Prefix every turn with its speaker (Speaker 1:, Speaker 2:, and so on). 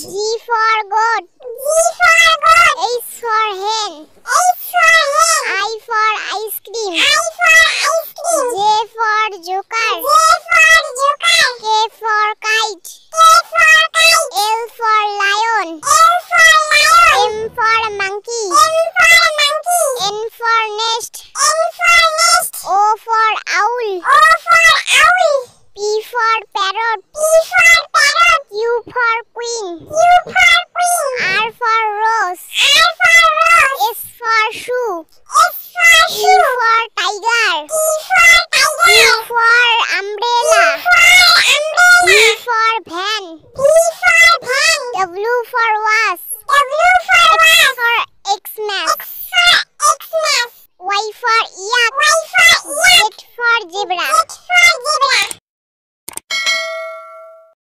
Speaker 1: G for goat. H for hen. I for ice cream. J for joker. K for kite. L for lion. M for monkey. N for nest. O for owl. P for parrot. Q for queen. R for rose. S for shoe. T for tiger. U for umbrella. V for van. W for was.